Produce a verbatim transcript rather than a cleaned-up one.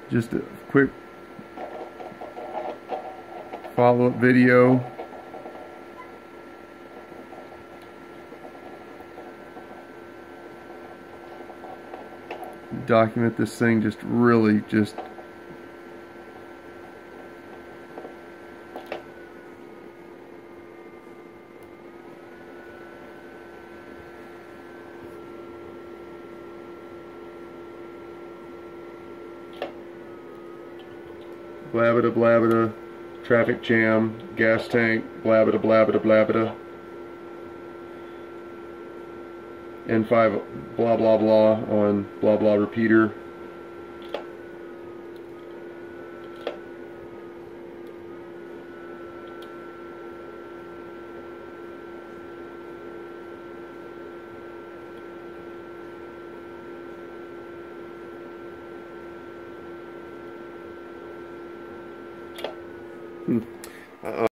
Just a quick follow-up video. Document this thing just really just blabada blabada, traffic jam, gas tank, blabada blabada blabada, N five blah blah blah on blah blah repeater. Hmm. Uh-oh.